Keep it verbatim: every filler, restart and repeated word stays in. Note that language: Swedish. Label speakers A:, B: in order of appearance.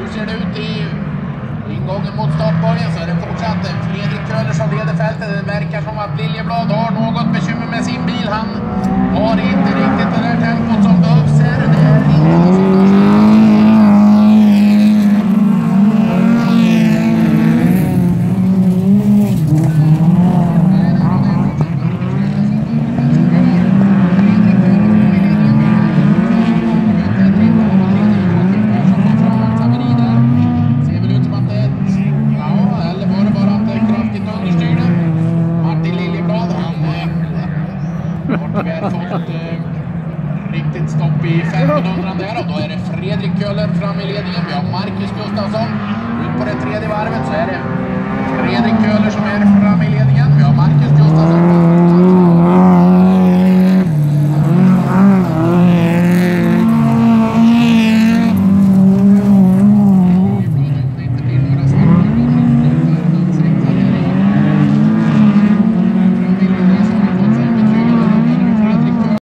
A: hur ser det ut i ingången mot startbörjan? Så är det fortsatt Fredrik Köhler som leder fältet. Det verkar som att Liljeblad har något bekymmer med sin bil. Han har inte riktigt det där tempot som behövs här. Det är inte riktigt stopp i femhundra där, och då är det Fredrik Köhler fram i ledningen. Vi har Marcus Gustafsson ut på det tredje varvet, så är det